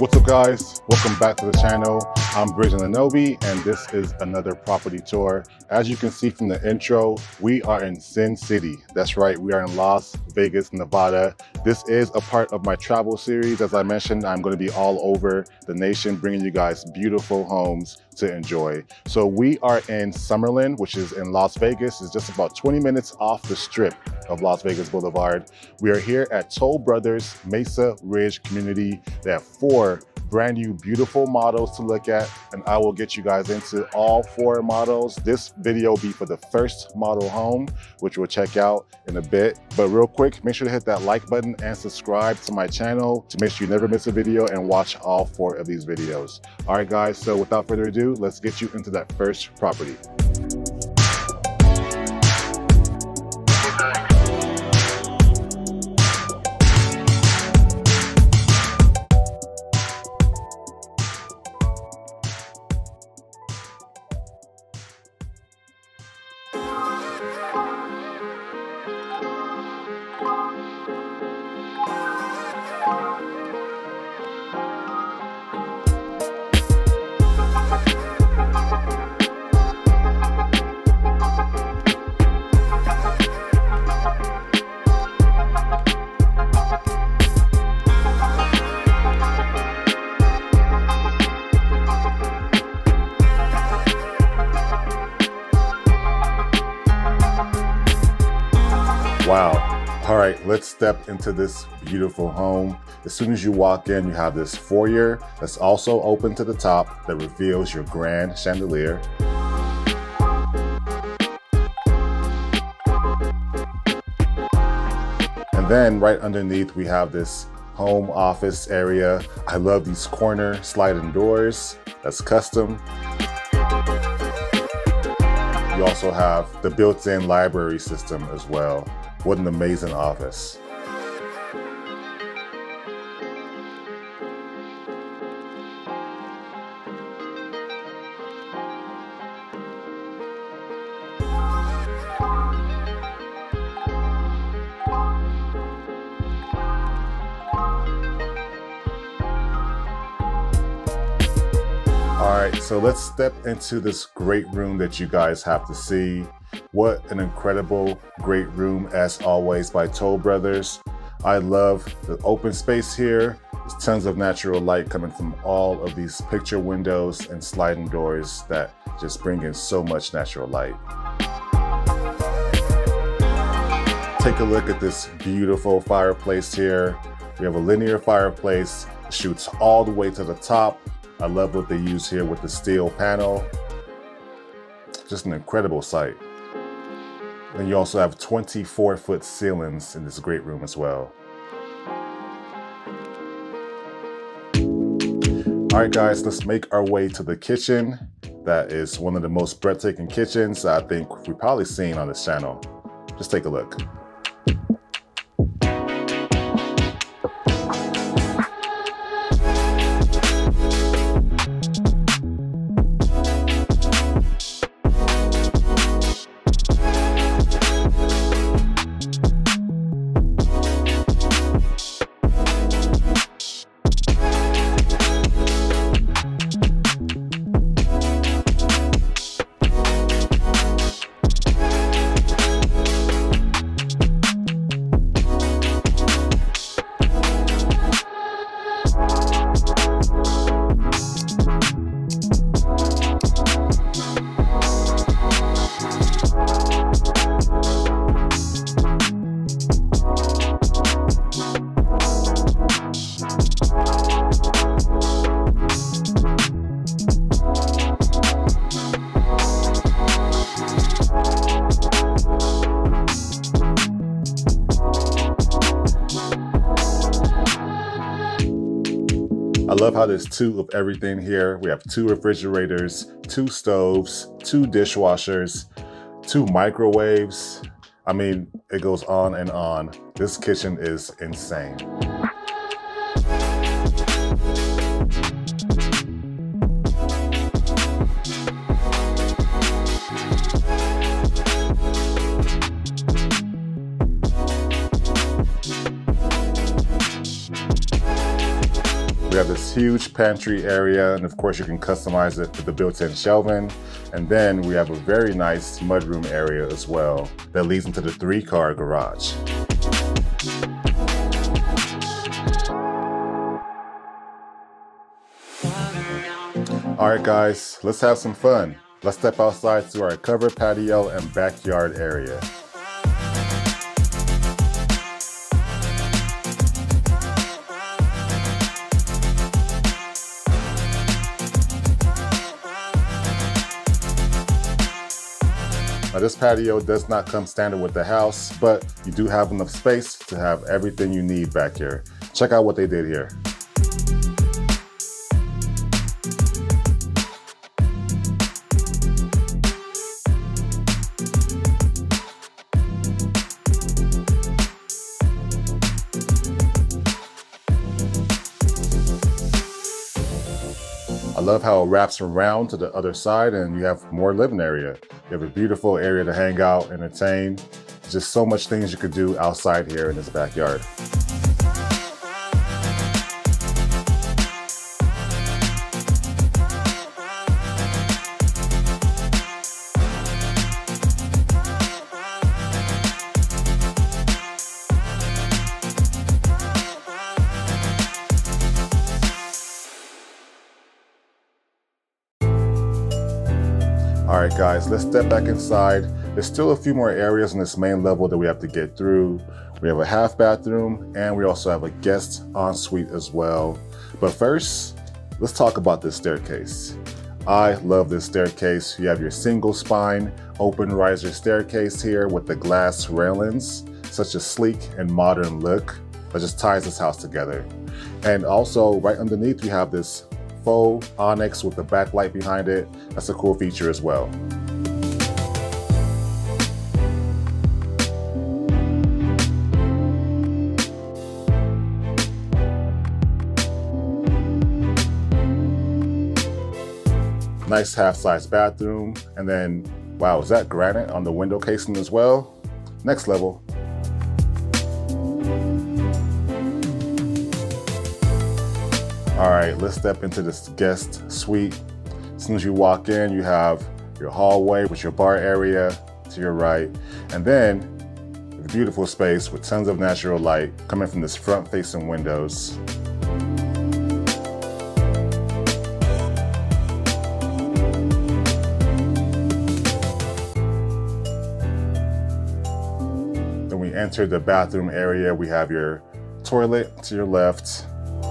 What's up guys, welcome back to the channel. I'm Briggs Anunobi and this is another property tour. As you can see from the intro, we are in Sin City. That's right, we are in Las Vegas, Nevada. This is a part of my travel series. As I mentioned, I'm going to be all over the nation bringing you guys beautiful homes to enjoy. So we are in Summerlin, which is in Las Vegas. It's just about 20 minutes off the strip of Las Vegas Boulevard. We are here at Toll Brothers Mesa Ridge community. They have 4 brand new beautiful models to look at, and I will get you guys into all 4 models. This video will be for the first model home, which we'll check out in a bit. But real quick, make sure to hit that like button and subscribe to my channel to make sure you never miss a video and watch all 4 of these videos. All right guys, so without further ado, let's get you into that first property. Wow. All right, let's step into this beautiful home. As soon as you walk in, you have this foyer that's also open to the top that reveals your grand chandelier. And then right underneath, we have this home office area. I love these corner sliding doors. That's custom. You also have the built-in library system as well. What an amazing office. All right, so let's step into this great room that you guys have to see. What an incredible, great room as always by Toll Brothers. I love the open space here. There's tons of natural light coming from all of these picture windows and sliding doors that just bring in so much natural light. Take a look at this beautiful fireplace here. We have a linear fireplace, shoots all the way to the top. I love what they use here with the steel panel. Just an incredible sight. And you also have 24-foot ceilings in this great room as well. All right, guys, let's make our way to the kitchen. That is one of the most breathtaking kitchens I think we've probably seen on this channel. Just take a look. I love how there's 2 of everything here. We have 2 refrigerators, 2 stoves, 2 dishwashers, 2 microwaves. I mean, it goes on and on. This kitchen is insane. We have this huge pantry area, and of course you can customize it with the built-in shelving. And then we have a very nice mudroom area as well that leads into the 3-car garage. All right guys, let's have some fun. Let's step outside to our covered patio and backyard area. Now this patio does not come standard with the house, but you do have enough space to have everything you need back here. Check out what they did here. I love how it wraps around to the other side and you have more living area. You have a beautiful area to hang out, entertain. Just so much things you could do outside here in this backyard. All right guys, let's step back inside. There's still a few more areas on this main level that we have to get through. We have a half bathroom and we also have a guest ensuite as well. But first, let's talk about this staircase. I love this staircase. You have your single spine, open riser staircase here with the glass railings. Such a sleek and modern look that just ties this house together. And also right underneath we have this faux onyx with the backlight behind it. That's a cool feature as well. Nice half-size bathroom. And then, wow, is that granite on the window casing as well? Next level. All right, let's step into this guest suite. As soon as you walk in, you have your hallway with your bar area to your right, and then a beautiful space with tons of natural light coming from this front-facing windows. Then we enter the bathroom area. We have your toilet to your left.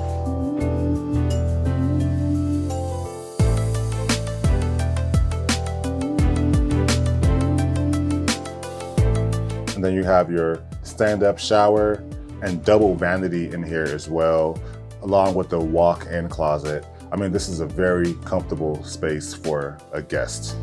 And then you have your stand-up shower and double vanity in here as well, along with the walk-in closet. I mean, this is a very comfortable space for a guest.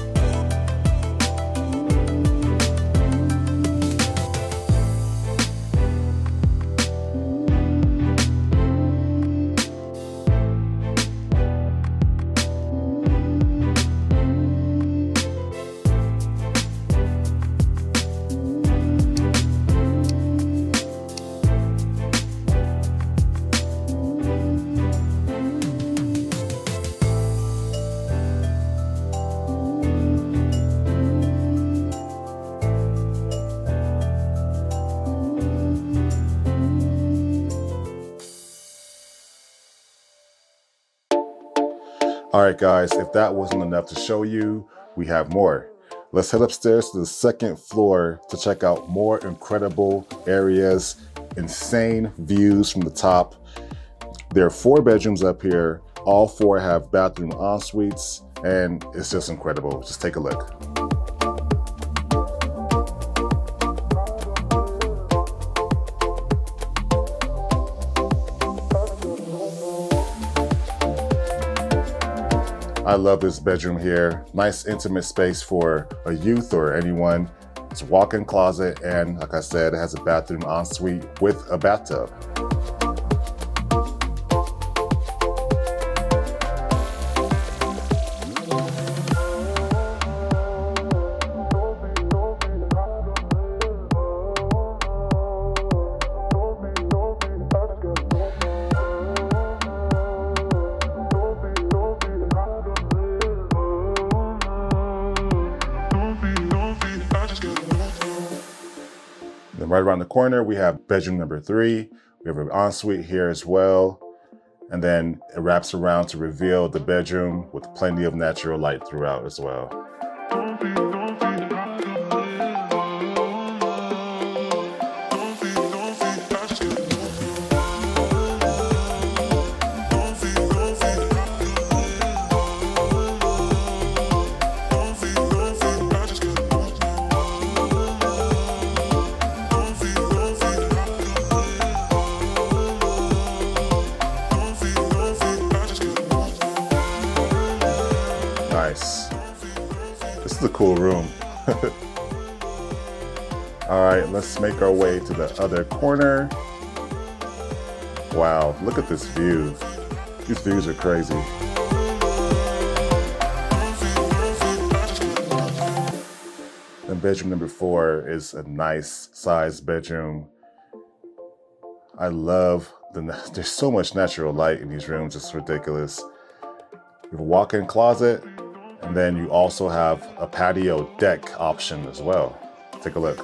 All right, guys, if that wasn't enough to show you, we have more. Let's head upstairs to the second floor to check out more incredible areas, insane views from the top. There are 4 bedrooms up here. All 4 have bathroom en suites, and it's just incredible. Just take a look. I love this bedroom here. Nice intimate space for a youth or anyone. It's a walk-in closet, and like I said, it has a bathroom ensuite with a bathtub. Then right around the corner, we have bedroom number 3. We have an ensuite here as well. And then it wraps around to reveal the bedroom with plenty of natural light throughout as well. Nice. This is a cool room. All right, let's make our way to the other corner. Wow, look at this view. These views are crazy. And bedroom number 4 is a nice sized bedroom. I love there's so much natural light in these rooms, it's ridiculous. You have a walk-in closet, and then you also have a patio deck option as well. Take a look.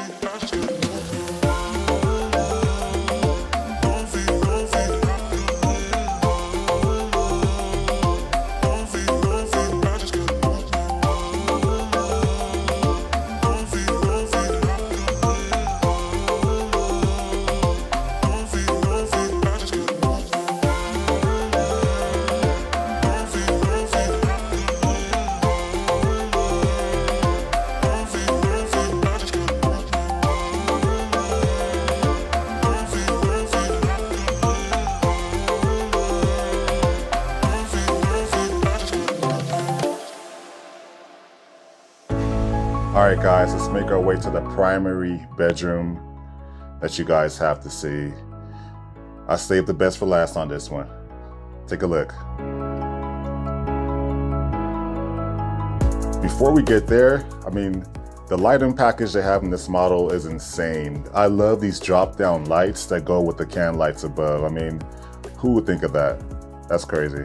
All right, guys, let's make our way to the primary bedroom that you guys have to see. I saved the best for last on this one. Take a look. Before we get there, I mean, the lighting package they have in this model is insane. I love these drop-down lights that go with the can lights above. I mean, who would think of that? That's crazy.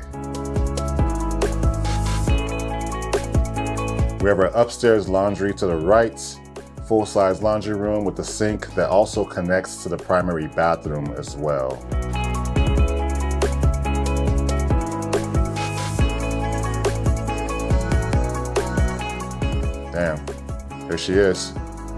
We have our upstairs laundry to the right, full-size laundry room with a sink that also connects to the primary bathroom as well. Damn, here she is.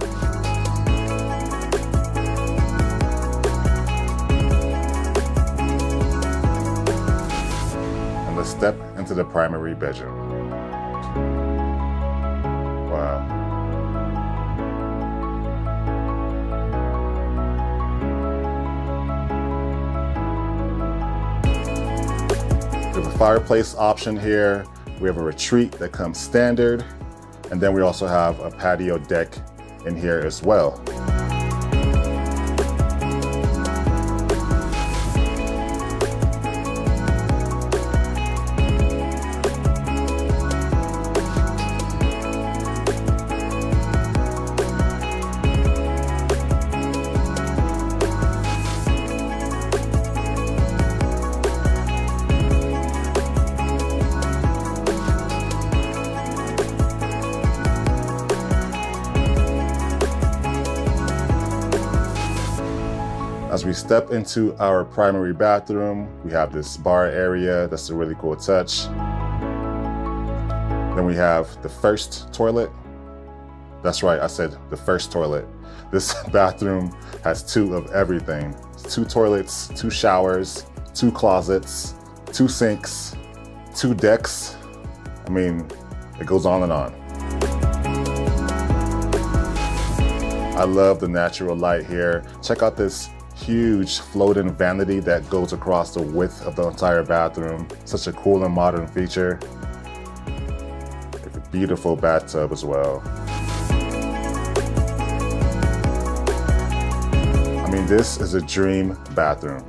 And let's step into the primary bedroom. Wow. We have a fireplace option here. We have a retreat that comes standard. And then we also have a patio deck in here as well. As we step into our primary bathroom, we have this bar area. That's a really cool touch. Then we have the first toilet. That's right, I said the first toilet. This bathroom has 2 of everything. 2 toilets, 2 showers, 2 closets, 2 sinks, 2 decks. I mean, it goes on and on. I love the natural light here. Check out this huge floating vanity that goes across the width of the entire bathroom. Such a cool and modern feature. It's a beautiful bathtub as well. I mean, this is a dream bathroom.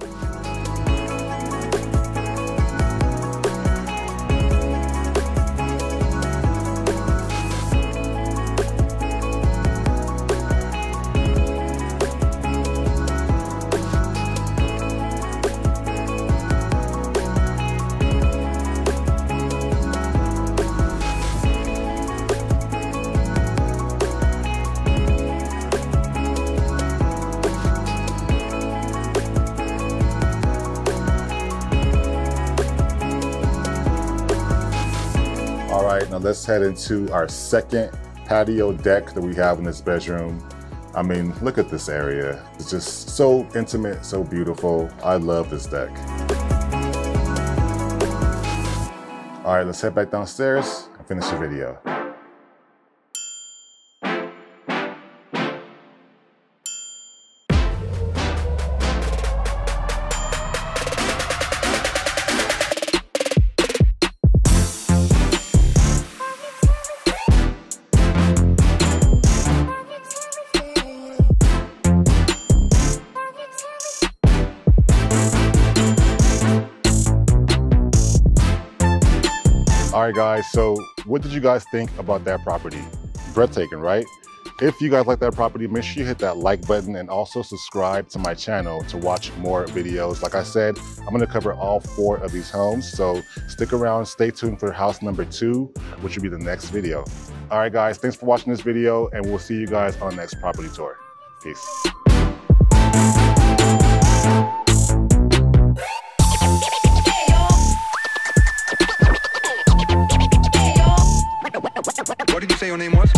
right, now let's head into our second patio deck that we have in this bedroom. I mean, look at this area. It's just so intimate, so beautiful. I love this deck. All right, let's head back downstairs and finish the video. All right, guys, so what did you guys think about that property? Breathtaking, right? If you guys like that property, make sure you hit that like button and also subscribe to my channel to watch more videos. Like I said, I'm gonna cover all 4 of these homes, so stick around, stay tuned for house number 2, which will be the next video. All right, guys, thanks for watching this video, and we'll see you guys on the next property tour. Peace. What did you say your name was?